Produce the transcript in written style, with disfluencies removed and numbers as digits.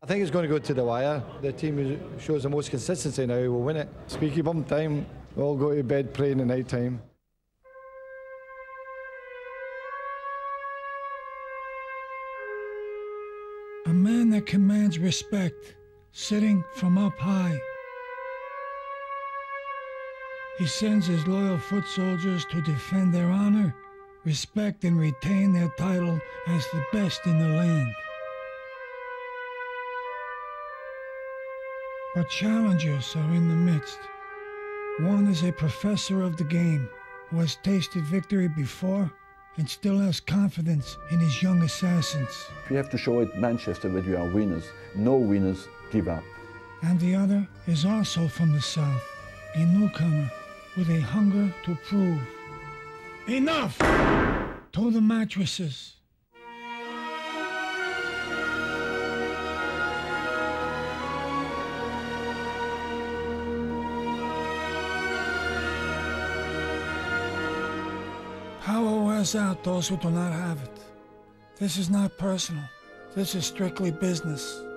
I think it's going to go to the wire. The team who shows the most consistency now will win it. Squeaky bum time, we all go to bed praying at night time. A man that commands respect, sitting from up high. He sends his loyal foot soldiers to defend their honor, respect, and retain their title as the best in the land. But challengers are in the midst. One is a professor of the game who has tasted victory before and still has confidence in his young assassins. We have to show at Manchester that we are winners. No winners give up. And the other is also from the South, a newcomer with a hunger to prove. Enough! To the mattresses. Power wears out those who do not have it. This is not personal. This is strictly business.